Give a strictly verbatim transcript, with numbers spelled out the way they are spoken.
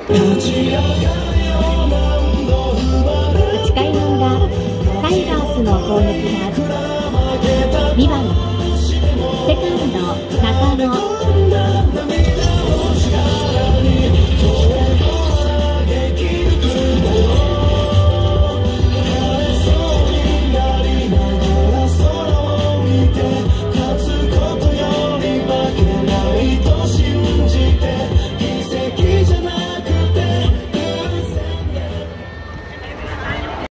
回の裏、タイガースの攻撃がにばんセカンド中野